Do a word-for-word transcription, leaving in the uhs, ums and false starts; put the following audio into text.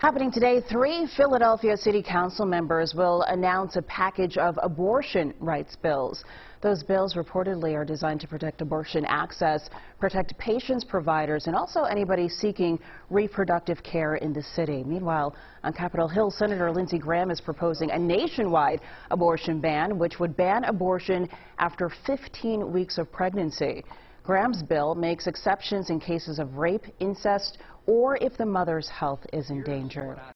Happening today, three Philadelphia City Council members will announce a package of abortion rights bills. Those bills reportedly are designed to protect abortion access, protect patients, providers, and also anybody seeking reproductive care in the city. Meanwhile, on Capitol Hill, Senator Lindsey Graham is proposing a nationwide abortion ban, which would ban abortion after fifteen weeks of pregnancy. Graham's bill makes exceptions in cases of rape, incest, or if the mother's health is endangered.